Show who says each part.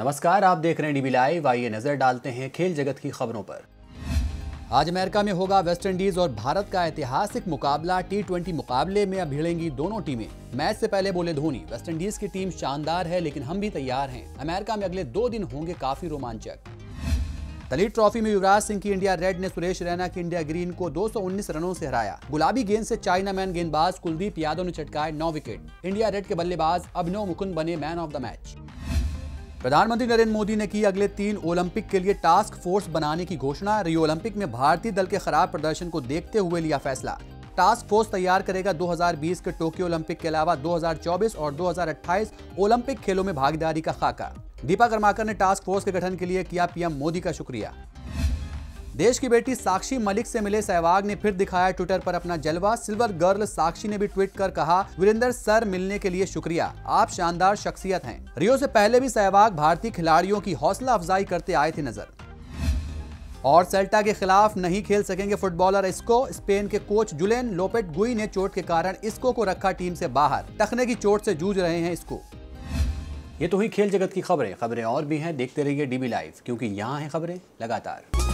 Speaker 1: नमस्कार, आप देख रहे हैं डीबी लाइव। आइए नजर डालते हैं खेल जगत की खबरों पर। आज अमेरिका में होगा वेस्टइंडीज और भारत का ऐतिहासिक मुकाबला। टी20 मुकाबले में अब भिड़ेंगी दोनों टीमें। मैच से पहले बोले धोनी, वेस्टइंडीज की टीम शानदार है लेकिन हम भी तैयार हैं। अमेरिका में अगले 2 दिन होंगे काफी रोमांचक। दलीप ट्रॉफी में युवराज सिंह की इंडिया रेड ने सुरेश रैना की इंडिया ग्रीन को 219 रनों से हराया। गुलाबी गेंद से चाइनामैन गेंदबाज कुलदीप यादव ने चटकाए 9 विकेट। इंडिया रेड के बल्लेबाज अभिनव मुकुंद बने मैन ऑफ द मैच। प्रधानमंत्री नरेंद्र मोदी ने की अगले 3 ओलंपिक के लिए टास्क फोर्स बनाने की घोषणा। रियो ओलंपिक में भारतीय दल के खराब प्रदर्शन को देखते हुए लिया फैसला। टास्क फोर्स तैयार करेगा 2020 के टोक्यो ओलंपिक के अलावा 2024 और 2028 ओलंपिक खेलों में भागीदारी का खाका। दीपा कर्माकर ने टास्क फोर्स के गठन के लिए किया पीएम मोदी का शुक्रिया। देश की बेटी साक्षी मलिक से मिले सहवाग ने फिर दिखाया ट्विटर पर अपना जलवा। सिल्वर गर्ल साक्षी ने भी ट्वीट कर कहा, वीरेंद्र सर मिलने के लिए शुक्रिया, आप शानदार शख्सियत हैं। रियो से पहले भी सहवाग भारतीय खिलाड़ियों की हौसला अफजाई करते आए थे नजर। और सेल्टा के खिलाफ नहीं खेल सकेंगे फुटबॉलर इस्को। स्पेन के कोच जुलेन लोपेटगुई ने चोट के कारण इस्को को रखा टीम से बाहर। टखने की चोट से जूझ रहे हैं इस्को। ये तो हुई खेल जगत की खबरें और भी हैं। देखते रहिए डीबी लाइव, क्योंकि यहाँ हैं खबरें लगातार।